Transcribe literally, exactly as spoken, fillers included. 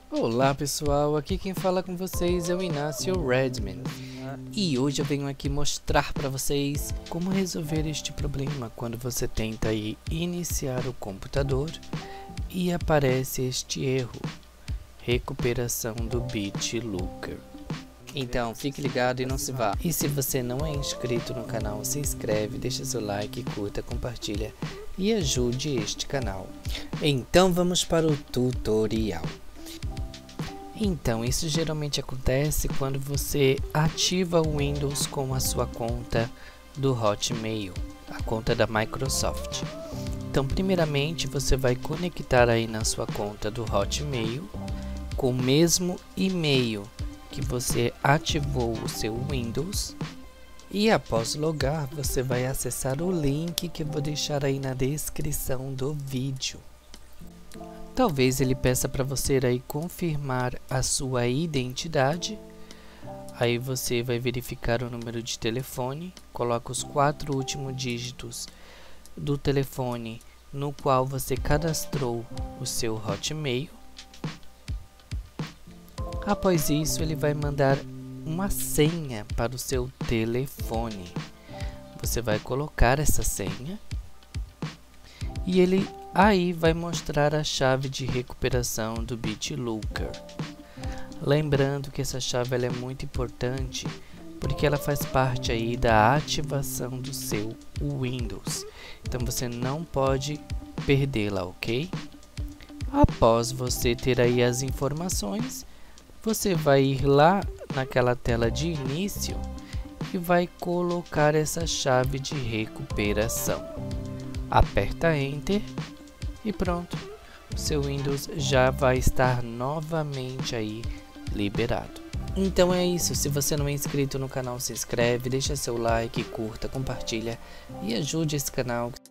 Olá pessoal, aqui quem fala com vocês é o Inácio Redman e hoje eu venho aqui mostrar para vocês como resolver este problema quando você tenta aí iniciar o computador e aparece este erro, recuperação do BitLocker. Então fique ligado e não se vá. E se você não é inscrito no canal, se inscreve, deixa seu like, curta, compartilha e ajude este canal. Então vamos para o tutorial. Então, isso geralmente acontece quando você ativa o Windows com a sua conta do Hotmail, a conta da Microsoft. Então, primeiramente, você vai conectar aí na sua conta do Hotmail com o mesmo e-mail que você ativou o seu Windows. E após logar, você vai acessar o link que eu vou deixar aí na descrição do vídeo. Talvez ele peça para você aí confirmar a sua identidade. Aí você vai verificar o número de telefone, coloca os quatro últimos dígitos do telefone no qual você cadastrou o seu Hotmail. Após isso, ele vai mandar uma senha para o seu telefone. Você vai colocar essa senha e ele aí vai mostrar a chave de recuperação do BitLocker. Lembrando que essa chave ela é muito importante porque ela faz parte aí da ativação do seu Windows. Então você não pode perdê-la, ok? Após você ter aí as informações, você vai ir lá naquela tela de início e vai colocar essa chave de recuperação. Aperta Enter e pronto, o seu Windows já vai estar novamente aí liberado. Então é isso, se você não é inscrito no canal, se inscreve, deixa seu like, curta, compartilha e ajude esse canal.